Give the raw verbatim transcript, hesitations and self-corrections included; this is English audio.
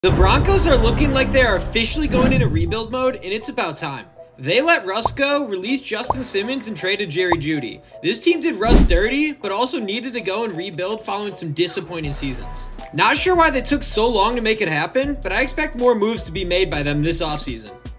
The Broncos are looking like they are officially going into rebuild mode, and it's about time. They let Russ go, released Justin Simmons, and traded Jerry Jeudy. This team did Russ dirty, but also needed to go and rebuild following some disappointing seasons. Not sure why they took so long to make it happen, but I expect more moves to be made by them this offseason.